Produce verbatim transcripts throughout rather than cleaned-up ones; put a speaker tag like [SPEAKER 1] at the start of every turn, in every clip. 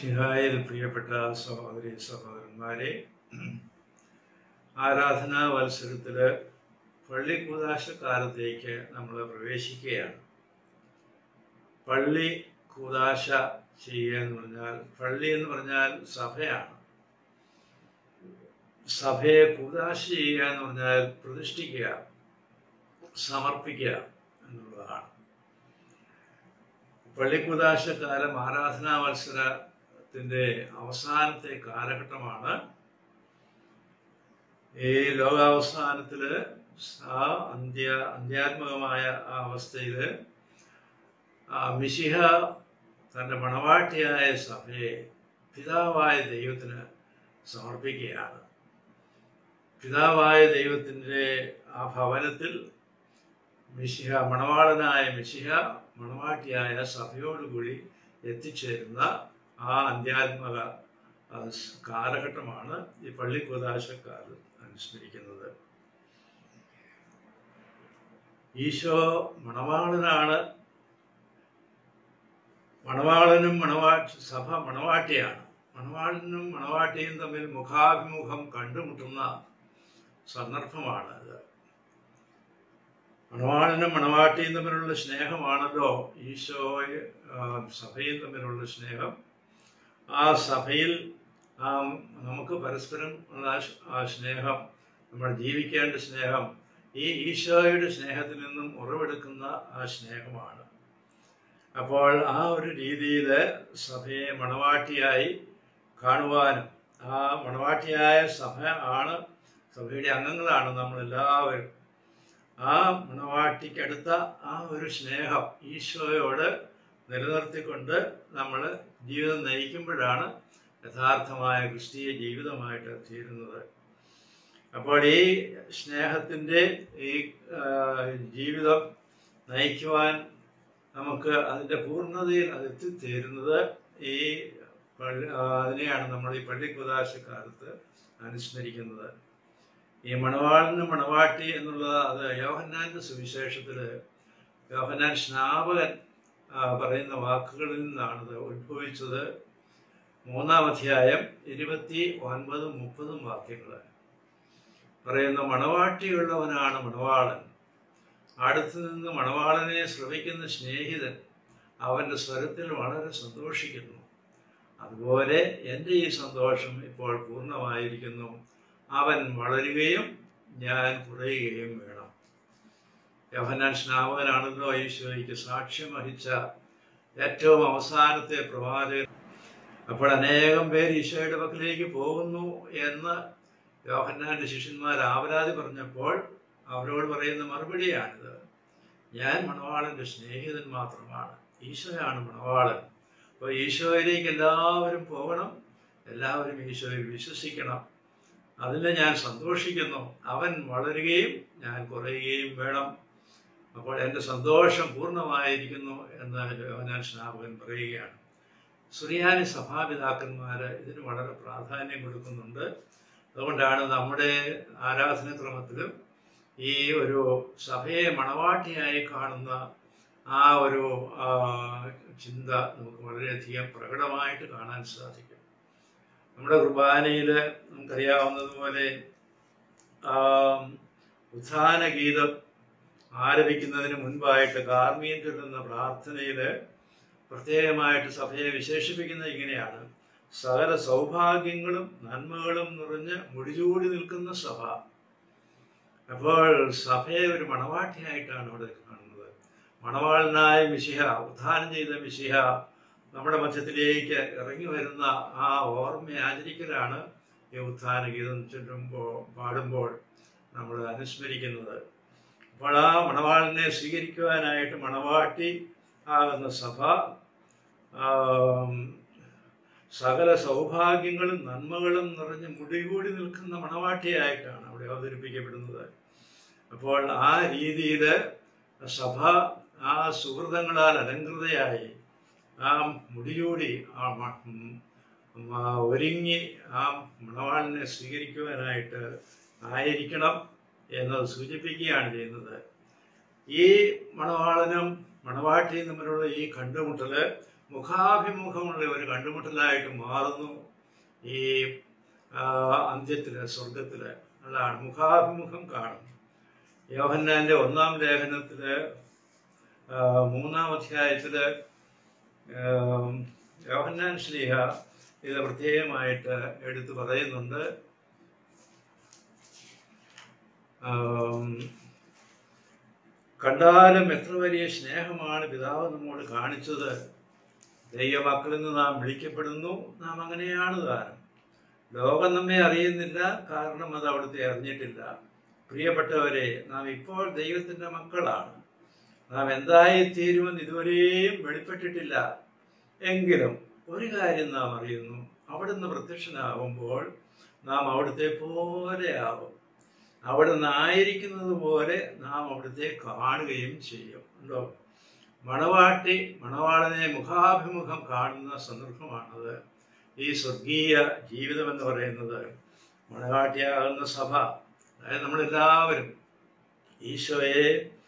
[SPEAKER 1] മിശിഹായിൽ പ്രിയപ്പെട്ട സഹോദരി സഹോദരന്മാരെ, ആരാധനാ വത്സരത്തില് പള്ളി കൂദാശക്കാലത്തേക്ക് നമ്മൾ പ്രവേശിക്കുകയാണ്. പള്ളി കൂദാശ ചെയ്യുക എന്ന് പറഞ്ഞാൽ, പള്ളി എന്ന് പറഞ്ഞാൽ സഭയാണ്. സഭയെ കൂദാശ ചെയ്യുക എന്ന് പറഞ്ഞാൽ പ്രതിഷ്ഠിക്കുക, സമർപ്പിക്കുക എന്നുള്ളതാണ്. പള്ളി കൂദാശക്കാലം ആരാധനാ വത്സരത്തിൻ്റെ അവസാനത്തെ കാലഘട്ടമാണ്. ഈ ലോകാവസാനത്തില് ആ അന്ത്യ അന്ത്യാത്മകമായ ആ അവസ്ഥയിൽ മിശിഹ തൻ്റെ മണവാട്ടിയായ സഭയെ പിതാവായ ദൈവത്തിന് സമർപ്പിക്കുകയാണ്. പിതാവായ ദൈവത്തിൻ്റെ ആ ഭവനത്തിൽ മിശിഹ, മണവാളനായ മിശിഹ മണവാട്ടിയായ സഭയോടുകൂടി എത്തിച്ചേരുന്ന ആ അന്ത്യാത്മക കാലഘട്ടമാണ് ഈ പള്ളി കൂദാശക്കാർ അനുസ്മരിക്കുന്നത്. ഈശോ മണവാളനാണ്. മണവാളനും മണവാട്ടി സഭ മണവാട്ടിയാണ്. മണവാളനും മണവാട്ടിയും തമ്മിൽ മുഖാഭിമുഖം കണ്ടുമുട്ടുന്ന സന്ദർഭമാണ് ഇത്. മണവാളനും മണവാട്ടിയും തമ്മിലുള്ള സ്നേഹമാണല്ലോ ഈശോയെ സഭയും തമ്മിലുള്ള സ്നേഹം. ആ സഭയിൽ ആ നമുക്ക് പരസ്പരം ഉള്ള ആ സ്നേഹം, നമ്മൾ ജീവിക്കേണ്ട സ്നേഹം, ഈ ഈശോയുടെ സ്നേഹത്തിൽ നിന്നും ഉറവെടുക്കുന്ന ആ സ്നേഹമാണ്. അപ്പോൾ ആ ഒരു രീതിയിൽ സഭയെ മണവാട്ടിയായി കാണുവാനും, ആ മണവാട്ടിയായ സഭ ആണ്, സഭയുടെ അംഗങ്ങളാണ് നമ്മളെല്ലാവരും. ആ മണവാട്ടിക്കടുത്ത ആ ഒരു സ്നേഹം ഈശോയോട് നിലനിർത്തിക്കൊണ്ട് നമ്മൾ ജീവിതം നയിക്കുമ്പോഴാണ് യഥാർത്ഥമായ ക്രിസ്തീയ ജീവിതമായിട്ട് തീരുന്നത്. അപ്പോൾ ഈ സ്നേഹത്തിൻ്റെ ഈ ജീവിതം നയിക്കുവാൻ നമുക്ക് അതിൻ്റെ പൂർണ്ണതയിൽ അത് എത്തിത്തീരുന്നത് ഈ പള്ളി അതിനെയാണ് നമ്മൾ ഈ പള്ളി കൂദാശക്കാലത്ത് അനുസ്മരിക്കുന്നത്. ഈ മണവാളന് മണവാട്ടി എന്നുള്ളത് അത് യോഹന്നാൻ്റെ സുവിശേഷത്തിൽ യോഹന്നാൻ സ്നാപകൻ പറയുന്ന വാക്കുകളിൽ നിന്നാണത് ഉത്ഭവിച്ചത്. മൂന്നാം അധ്യായം ഇരുപത്തി ഒൻപതും മുപ്പതും വാക്യങ്ങൾ പറയുന്ന, മണവാട്ടിയുള്ളവനാണ് മണവാളൻ. അടുത്തു നിന്ന് മണവാളനെ ശ്രവിക്കുന്ന സ്നേഹിതൻ അവൻ്റെ സ്വരത്തിൽ വളരെ സന്തോഷിക്കുന്നു. അതുപോലെ എൻ്റെ ഈ സന്തോഷം ഇപ്പോൾ പൂർണ്ണമായിരിക്കുന്നു. അവൻ വളരുകയും ഞാൻ കുറയുകയും വേണം. യോഹന്നാൻ സ്നാപകനാണല്ലോ ഈശോയ്ക്ക് സാക്ഷ്യം വഹിച്ച ഏറ്റവും അവസാനത്തെ പ്രവാചകൻ. അപ്പോൾ അനേകം പേര് ഈശോയുടെ പക്കലേക്ക് പോകുന്നു എന്ന് യോഹന്നാൻ്റെ ശിഷ്യന്മാർ ആവലാതി പറഞ്ഞപ്പോൾ അവരോട് പറയുന്ന മറുപടിയാണിത്. ഞാൻ മണവാളൻ്റെ സ്നേഹിതൻ മാത്രമാണ്. ഈശോയാണ് മണവാളൻ. അപ്പോൾ ഈശോയിലേക്ക് എല്ലാവരും പോകണം, എല്ലാവരും ഈശോയിൽ വിശ്വസിക്കണം. അതിൽ ഞാൻ സന്തോഷിക്കുന്നു. അവൻ വളരുകയും ഞാൻ കുറയുകയും വേണം. അപ്പോൾ എൻ്റെ സന്തോഷം പൂർണ്ണമായിരിക്കുന്നു എന്ന് യോഹന്നാൻ സ്നാപകൻ പറയുകയാണ്. സുറിയാനി സഭാപിതാക്കന്മാർ ഇതിന് വളരെ പ്രാധാന്യം കൊടുക്കുന്നുണ്ട്. അതുകൊണ്ടാണ് നമ്മുടെ ആരാധനക്രമത്തിലും ഈ ഒരു സഭയെ മണവാട്ടിയായി കാണുന്ന ആ ഒരു ചിന്ത നമുക്ക് വളരെയധികം പ്രകടമായിട്ട് കാണാൻ സാധിക്കും. നമ്മുടെ കുർബാനയിൽ നമുക്കറിയാവുന്നതുപോലെ ഉത്ഥാന ഗീതം ആരംഭിക്കുന്നതിന് മുൻപായിട്ട് കാർമീൻ ചൊല്ലുന്ന പ്രാർത്ഥനയിൽ പ്രത്യേകമായിട്ട് സഭയെ വിശേഷിപ്പിക്കുന്നത് ഇങ്ങനെയാണ്: സകല സൗഭാഗ്യങ്ങളും നന്മകളും നിറഞ്ഞ് മുടിചൂടി നിൽക്കുന്ന സഭ. അപ്പോൾ സഭയെ ഒരു മണവാട്ടിയായിട്ടാണ് ഇവിടെ കാണുന്നത്. മണവാളനായ മിശിഹ, ഉത്ഥാനം ചെയ്ത മിശിഹ നമ്മുടെ മധ്യത്തിലേക്ക് ഇറങ്ങി വരുന്ന ആ ഓർമ്മ ആചരിക്കലാണ് ഈ ഉത്ഥാന ഗീതം ചൊല്ലുമ്പോൾ പാടുമ്പോൾ നമ്മൾ അനുസ്മരിക്കുന്നത്. അപ്പോൾ ആ മണവാളനെ സ്വീകരിക്കുവാനായിട്ട് മണവാട്ടി ആകുന്ന സഭ സകല സൗഭാഗ്യങ്ങളും നന്മകളും നിറഞ്ഞ് മുടികൂടി നിൽക്കുന്ന മണവാട്ടിയായിട്ടാണ് അവിടെ അവതരിപ്പിക്കപ്പെടുന്നത്. അപ്പോൾ ആ രീതിയിൽ സഭ ആ സുഹൃതങ്ങളാൽ അലങ്കൃതയായി ആ മുടിയൂടി ആ ഒരുങ്ങി ആ മണവാളിനെ സ്വീകരിക്കുവാനായിട്ട് ആയിരിക്കണം എന്നത് സൂചിപ്പിക്കുകയാണ് ചെയ്യുന്നത്. ഈ മണവാളനും മണവാട്ടിയും തമ്മിലുള്ള ഈ കണ്ടുമുട്ടൽ മുഖാഭിമുഖമുള്ള ഒരു കണ്ടുമുട്ടലായിട്ട് മാറുന്നു ഈ അന്ത്യത്തില്, സ്വർഗത്തില്. അതാണ് മുഖാഭിമുഖം കാണും. യോഹന്നാന്റെ ഒന്നാം ലേഖനത്തില് മൂന്നാം അധ്യായത്തില് യോഹന്നാൻ ശ്ലീഹ ഇത് പ്രത്യേകമായിട്ട് എടുത്തു പറയുന്നുണ്ട്. കണ്ടാലും എത്ര വലിയ സ്നേഹമാണ് പിതാവ് നമ്മോട് കാണിച്ചത്. ദൈവമക്കളിൽ നിന്ന് നാം വിളിക്കപ്പെടുന്നു, നാം അങ്ങനെയാണ് താനും. ലോകം നമ്മെ അറിയുന്നില്ല, കാരണം അത് അവിടുത്തെ അറിഞ്ഞിട്ടില്ല. പ്രിയപ്പെട്ടവരെ, നാം ഇപ്പോൾ ദൈവത്തിൻ്റെ മക്കളാണ്. നാം എന്തായിത്തീരുമെന്ന് ഇതുവരെയും വെളിപ്പെട്ടിട്ടില്ല. എങ്കിലും ഒരു കാര്യം നാം അറിയുന്നു, അവിടുന്ന് പ്രത്യക്ഷനാകുമ്പോൾ നാം അവിടുത്തെ പോലെ ആവും. അവിടുന്ന് ആയിരിക്കുന്നത് പോലെ നാം അവിടുത്തെ കാണുകയും ചെയ്യും. ഉണ്ടോ? മണവാട്ടി മണവാളനെ മുഖാഭിമുഖം കാണുന്ന സന്ദർഭമാണത്. ഈ സ്വർഗീയ ജീവിതം എന്ന് പറയുന്നത്. മണവാട്ടിയാകുന്ന സഭ, അതായത് നമ്മളെല്ലാവരും ഈശോയെ,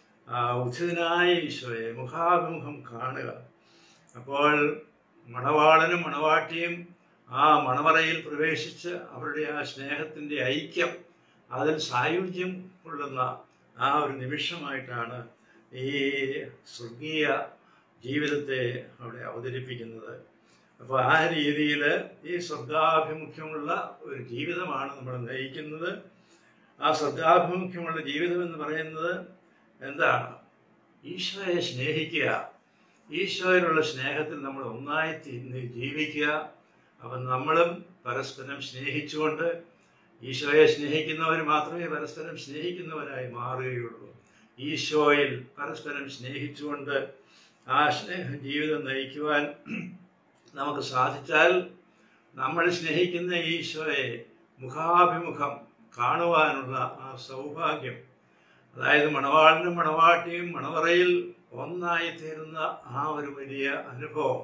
[SPEAKER 1] ഉചിതനായ ഈശോയെ മുഖാഭിമുഖം കാണുക. അപ്പോൾ മണവാളനും മണവാട്ടിയും ആ മണവറയിൽ പ്രവേശിച്ച് അവരുടെ ആ സ്നേഹത്തിൻ്റെ ഐക്യം, അതിൽ സായുജ്യം കൊള്ളുന്ന ആ ഒരു നിമിഷമായിട്ടാണ് ഈ സ്വർഗീയ ജീവിതത്തെ അവിടെ അവതരിപ്പിക്കുന്നത്. അപ്പോൾ ആ രീതിയിൽ ഈ സ്വർഗാഭിമുഖ്യമുള്ള ഒരു ജീവിതമാണ് നമ്മൾ നയിക്കുന്നത്. ആ സ്വർഗാഭിമുഖ്യമുള്ള ജീവിതം എന്ന് പറയുന്നത് എന്താണ്? ഈശോയെ സ്നേഹിക്കുക, ഈശോയിലുള്ള സ്നേഹത്തിൽ നമ്മൾ ഒന്നായി ജീവിക്കുക. അപ്പം നമ്മളും പരസ്പരം സ്നേഹിച്ചുകൊണ്ട്, ഈശോയെ സ്നേഹിക്കുന്നവർ മാത്രമേ പരസ്പരം സ്നേഹിക്കുന്നവരായി മാറുകയുള്ളൂ. ഈശോയിൽ പരസ്പരം സ്നേഹിച്ചുകൊണ്ട് ആ സ്നേഹ ജീവിതം നയിക്കുവാൻ നമുക്ക് സാധിച്ചാൽ, നമ്മൾ സ്നേഹിക്കുന്ന ഈശോയെ മുഖാഭിമുഖം കാണുവാനുള്ള ആ സൗഭാഗ്യം, അതായത് മണവാളനും മണവാട്ടിയും മണവറയിൽ ഒന്നായി തീരുന്ന ആ ഒരു വലിയ അനുഭവം,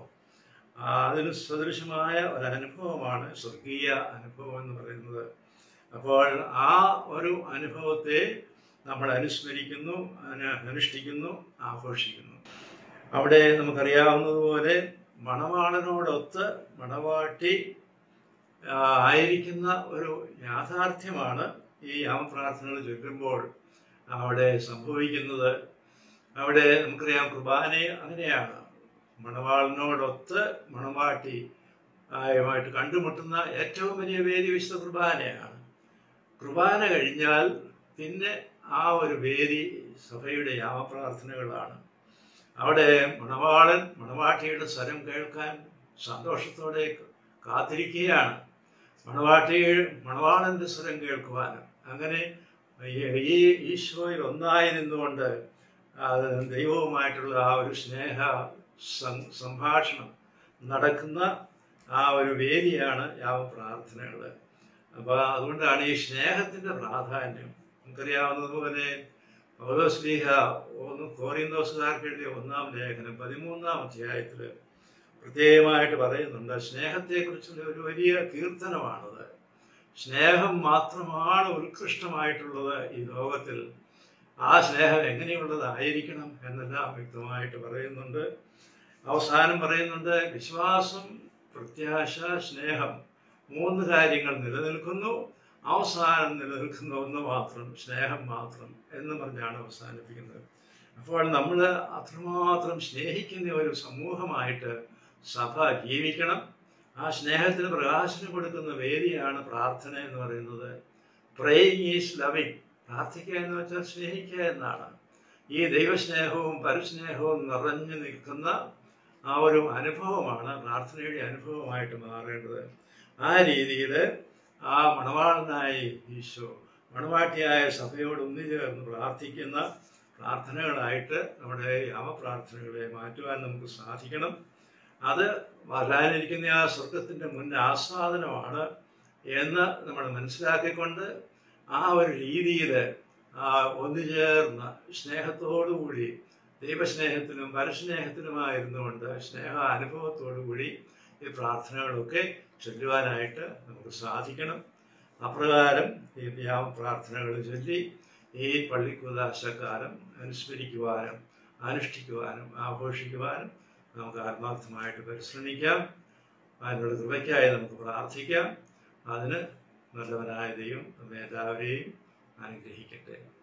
[SPEAKER 1] അതിന് സദൃശമായ ഒരനുഭവമാണ് സ്വർഗീയ അനുഭവം എന്ന് പറയുന്നത്. അപ്പോൾ ആ ഒരു അനുഭവത്തെ നമ്മൾ അനുസ്മരിക്കുന്നു, അനുഷ്ഠിക്കുന്നു, ആഘോഷിക്കുന്നു. അവിടെ നമുക്കറിയാവുന്നതുപോലെ മണവാളനോടൊത്ത് മണവാട്ടി ആയിരിക്കുന്ന ഒരു യാഥാർത്ഥ്യമാണ് ഈ യാമപ്രാർത്ഥനകൾ ചൊല്ലുമ്പോൾ അവിടെ സംഭവിക്കുന്നത്. അവിടെ നമുക്കറിയാം, കുർബാന അങ്ങനെയാണ്. മണവാളനോടൊത്ത് മണവാട്ടി ആയിട്ട് കണ്ടുമുട്ടുന്ന ഏറ്റവും വലിയ വേദി വിശുദ്ധ കുർബാനയാണ്. കുർബാന കഴിഞ്ഞാൽ പിന്നെ ആ ഒരു വേദി സഭയുടെ യാമപ്രാർത്ഥനകളാണ്. അവിടെ മണവാളൻ മണവാട്ടിയുടെ സ്വരം കേൾക്കാൻ സന്തോഷത്തോടെ കാത്തിരിക്കുകയാണ്, മണവാട്ടി മണവാളൻ്റെ സ്വരം കേൾക്കുവാനും. അങ്ങനെ ഈ ഈശോയിൽ ഒന്നായി നിന്നുകൊണ്ട് ദൈവവുമായിട്ടുള്ള ആ ഒരു സ്നേഹ സംഭാഷണം നടക്കുന്ന ആ ഒരു വേദിയാണ് യാമപ്രാർത്ഥനകൾ. അപ്പോൾ അതുകൊണ്ടാണ് ഈ സ്നേഹത്തിൻ്റെ പ്രാധാന്യം. നമുക്കറിയാവുന്നതുപോലെ പൗലോസ്ലീഹ ഒന്ന് കോറിന്തോസുകാർക്ക് എഴുതിയ ഒന്നാം ലേഖനം പതിമൂന്നാം അധ്യായത്തിൽ പ്രത്യേകമായിട്ട് പറയുന്നുണ്ട്. സ്നേഹത്തെക്കുറിച്ചുള്ള ഒരു വലിയ കീർത്തനമാണത്. സ്നേഹം മാത്രമാണ് ഉത്കൃഷ്ടമായിട്ടുള്ളത് ഈ ലോകത്തിൽ. ആ സ്നേഹം എങ്ങനെയുള്ളതായിരിക്കണം എന്നെല്ലാം വ്യക്തമായിട്ട് പറയുന്നുണ്ട്. അവസാനം പറയുന്നുണ്ട്, വിശ്വാസം, പ്രത്യാശ, സ്നേഹം, മൂന്ന് കാര്യങ്ങൾ നിലനിൽക്കുന്നു, അവസാനം നിലനിൽക്കുന്ന ഒന്ന് മാത്രം, സ്നേഹം മാത്രം എന്ന് പറഞ്ഞാണ് അവസാനിപ്പിക്കുന്നത്. അപ്പോൾ നമ്മൾ അത്രമാത്രം സ്നേഹിക്കുന്ന ഒരു സമൂഹമായിട്ട് സഭ ജീവിക്കണം. ആ സ്നേഹത്തിന് പ്രകാശനം കൊടുക്കുന്ന വേദിയാണ് പ്രാർത്ഥന എന്ന് പറയുന്നത്. Praying is loving. പ്രാർത്ഥിക്കുക എന്ന് വെച്ചാൽ സ്നേഹിക്കുക എന്നാണ്. ഈ ദൈവസ്നേഹവും പരസ്നേഹവും നിറഞ്ഞു നിൽക്കുന്ന ആ ഒരു അനുഭവമാണ് പ്രാർത്ഥനയുടെ അനുഭവമായിട്ട് മാറേണ്ടത്. ആ രീതിയിൽ ആ മണവാളനായി ഈശോ മണവാട്ടിയായ സഭയോട് ഒന്നുചേർന്ന് പ്രാർത്ഥിക്കുന്ന പ്രാർത്ഥനകളായിട്ട് നമ്മുടെ യാമപ്രാർത്ഥനകളെ മാറ്റുവാൻ നമുക്ക് സാധിക്കണം. അത് വരാനിരിക്കുന്ന ആ സ്വർഗത്തിൻ്റെ മുൻ ആസ്വാദനമാണ് എന്ന് നമ്മൾ മനസ്സിലാക്കിക്കൊണ്ട് ആ ഒരു രീതിയിൽ ഒന്നുചേർന്ന സ്നേഹത്തോടുകൂടി, ദൈവസ്നേഹത്തിനും പരസ്നേഹത്തിനുമായിരുന്നുകൊണ്ട് സ്നേഹ അനുഭവത്തോടുകൂടി ഈ പ്രാർത്ഥനകളൊക്കെ ചൊല്ലുവാനായിട്ട് നമുക്ക് സാധിക്കണം. അപ്രകാരം ഈ യാമപ്രാർത്ഥനകൾ ചൊല്ലി ഈ പള്ളിക്കുദാശക്കാലം അനുസ്മരിക്കുവാനും അനുഷ്ഠിക്കുവാനും ആഘോഷിക്കുവാനും നമുക്ക് ആത്മാർത്ഥമായിട്ട് പരിശ്രമിക്കാം. അതിനുള്ള കൃപയ്ക്കായി നമുക്ക് പ്രാർത്ഥിക്കാം. അതിന് നല്ലവനായ ദൈവം നമ്മെ എല്ലാവരെയും അനുഗ്രഹിക്കട്ടെ.